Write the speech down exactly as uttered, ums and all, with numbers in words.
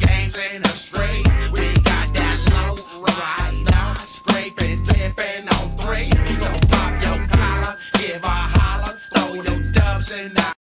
games in the street. We got that low rider, scraping, tipping on three. So pop your collar, give a holler, throw them dubs in the